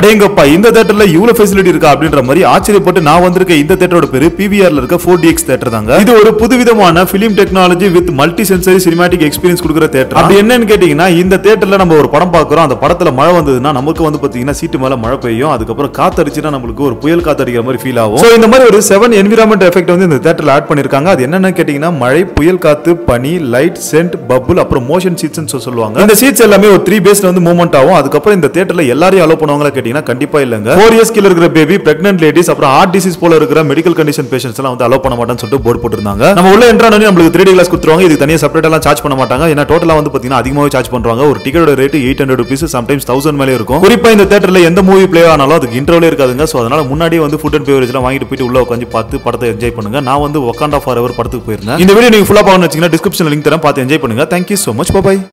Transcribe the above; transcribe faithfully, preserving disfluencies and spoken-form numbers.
அடேங்கப்பா இந்த தியேட்டர்ல இவ்வளவு ஃபெசிலிட்டி இருக்கா அப்படின்ற மாதிரி ஆச்சரியப்பட்டு நான் வந்திருக்க இந்த தியேட்டரோட பேரு P V R ல இருக்க four D X தியேட்டர் தாங்க. இது ஒரு புதுவிதமான film technology with multi sensory cinematic experience கொடுக்குற தியேட்டர். அது என்னன்னு கேட்டீங்கன்னா இந்த தியேட்டர்ல நம்ம ஒரு படம் பார்க்கறோம், அந்த படத்துல மழை வந்ததுன்னா நமக்கு வந்து பாத்தீங்கன்னா சீட்டு மேல மழை பெய்யும், அதுக்கப்புறம் காத்தடிச்சுனா நமக்கு ஒரு புயல் காத்தடிக்கிற மாதிரி ஃபீல் ஆகும். சோ இந்த மாதிரி ஒரு செவன் என்விரான்மெண்ட் எஃபெக்ட் வந்து இந்த தியேட்டர்ல ஆட் பண்ணிருக்காங்க. அது என்னன்னு கேட்டீங்கன்னா மழை, புயல் காத்து, பனி, லைட், சென்ட், பபிள், அப்புறம் மோஷன் சீட்ஸ் சொல்லுவாங்க. இந்த சீட்ஸ் எல்லாமே ஒரு த்ரீ பேஸ்ல வந்து மூவ்மெண்ட் ஆகும். அதுக்கப்புறம் இந்த தியேட்டர்ல எல்லாரையும் அலோ பண்ணுவாங்களா கேட்டீங்கன்னா கண்டிப்பா இல்லங்க. ஃபோர் இயர்ஸ் கீழ இருக்கிற பேபி, பிரெக்னன்ட் லேடிஸ், அப்புறம் ஹார்ட் டிசீஸ் போல இருக்கிற மெடிக்கல் கண்டிஷன் பேஷண்ட்ஸ் எல்லாம் வந்து அலோ பண்ண மாட்டான்னு சொல்லிட்டு போர்டு போட்டுருந்தாங்க. நம்ம உள்ள என்ட்ரானே நமக்கு த்ரீ டி கிளாஸ் கொடுத்துருவாங்க. இது தனியா செப்பரேட் எல்லாம் சார்ஜ் பண்ண மாட்டாங்க. ஏன்னா டோட்டலா வந்து பாத்தீங்கன்னா அதிகமாவே சார்ஜ் பண்றாங்க. ஒரு டிக்கெட்டோட rate eight hundred rupees, sometimes thousand மேலே இருக்கும். குறிப்பா இந்த தியேட்டர்ல எந்த மூவி பிளே ஆனாலும் அதுக்கு இன்ட்ரோலே இருக்காதுங்க. சோ அதனால முன்னாடியே வந்து ஃபுட் அண்ட் பெவரேஜ் எல்லாம் வாங்கிட்டு போயிட்டு உள்ள உட்காந்து பார்த்து படத்தை என்ஜாய் பண்ணுங்க. நான் வந்து வக்காண்டா ஃபார் எவர் படத்துக்கு போயிருந்தேன். இந்த வீடியோ நீங்க ஃபுல்லா பார்க்கணும்னு வச்சீங்கன்னா டிஸ்கிரிப்ஷன்ல லிங்க் தரேன், பார்த்து என்ஜாய் பண்ணுங்க. Thank you so much. Bye bye.